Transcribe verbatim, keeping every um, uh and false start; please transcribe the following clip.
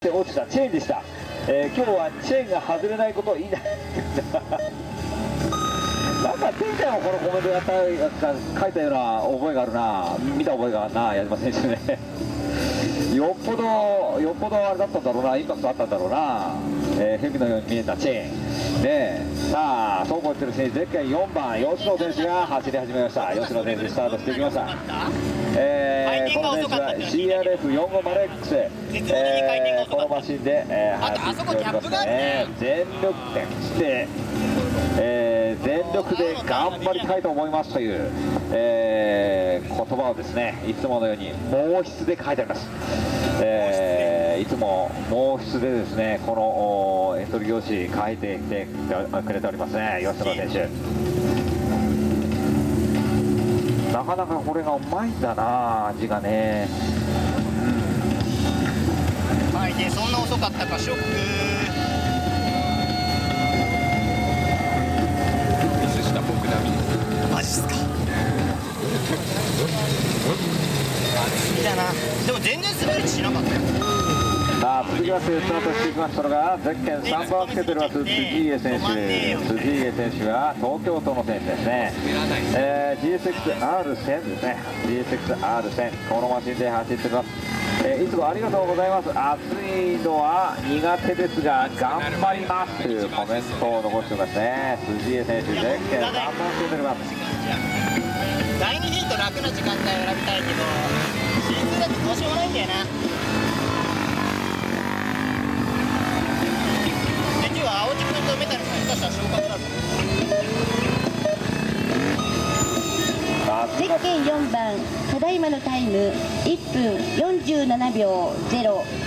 って落ちたチェーンでした。えー、今日はチェーンが外れないことをいいななんか前回もこのコメントやった書いたような覚えがあるな、見た覚えがあるな、矢島選手ねよっぽどよっぽどあれだったんだろうな、インパクトあったんだろうな、えー、蛇のように見えたチェーンね。さあそうこう言ってる選手、ゼッケンよんばん吉野選手が走り始めました。吉野選手スタートしていきました。えー、この選手は シーアールエフよんごまるエックス、えー、このマシンで、えー、走っておりますね。全力でして、えー、全力で頑張りたいと思いますという、えー、言葉をですね、いつものように毛筆で書いてあります。えー、いつも毛筆でですね、このエントリー用紙書いてきてくれておりますね、吉野選手。なかなかこれがうまいんだな、味がね。 はい、でそんな遅かったかショック。 ミスした僕並み。 マジっすか。次だな。でも全然滑りしなかったよ。 さあ続きましてスタートしていきましたのがゼッケンさんばんつけております辻家選手。辻家選手は東京都の選手ですね。えー、ジーエスエックスアールせん ですね。 ジーエスエックスアールせん このマシンで走っております。えー、いつもありがとうございます。暑いのは苦手ですが頑張りますというコメントを残していますね。辻家選手ゼッケンさんばんつけております。 だいにヒート楽な時間帯を選びたいけど シーツー だとどうしようもないんだよな。で今日は青軸とメタルが下手したら昇格だぞ。 ゼッケンよんばん、ただいまのタイムいっぷんよんじゅうななびょうゼロ。